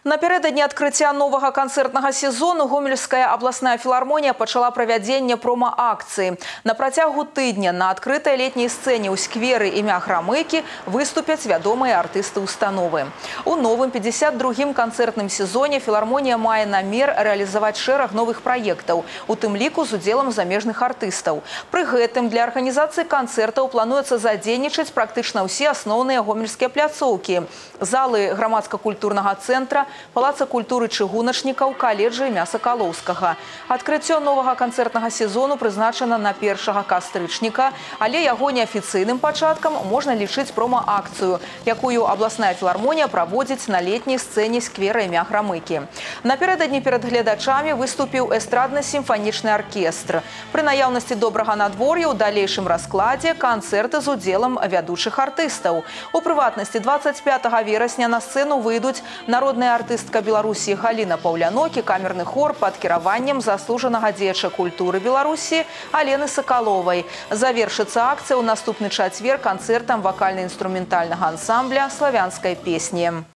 Напередадні адкрыцця новага канцэртнага сезону Гомельская абласная філармонія пачала правядзенне прома-акцыі. На працягу тыдня на адкрытай летняй сцэне ў скверы імя Грамыкі выступяць вядомыя артысты установы. У новым 52-м канцэртным сезоне філармонія мае намер рэалізаваць шэраг новых праектаў, у тым ліку з удзелам замежных артыстаў. Пры гэтым для арганізацыі канцэртаў плануецца задзейнічаць практычна ўсе асноўныя гомельскія пляцоўкі. Залы грамадска-культурнага цэнтра, Палаца культуры чыгуначнікаў, каледжа імя Сакалоўскага. Адкрыццё новага канцэртнага сезону прызначана на 1 кастрычніка, але яго неафіцыйным пачаткам можна лічыць прома-акцыю, якую абласная філармонія праводзіць на летняй сцэне сквера імя Грамыкі. Напярэдадні перад гледачамі выступіў эстрадна-сімфанічны аркестр. Пры наяўнасці добрага надвор'я ў далейшым раскладзе канцэрты з удзелам вядучых артыстаў. У прыватнасці 25 верасня на сцэну выйдуць народная артыстка Беларусі Галіна Паўлянокі, камерны хор пад кіраваннем заслужанага дзеяча культуры Беларусі Алены Сакаловай. Завершыцца акцыя ў наступны чацвер канцэртам вакальна-інструментальнага ансамбля славянскай песні.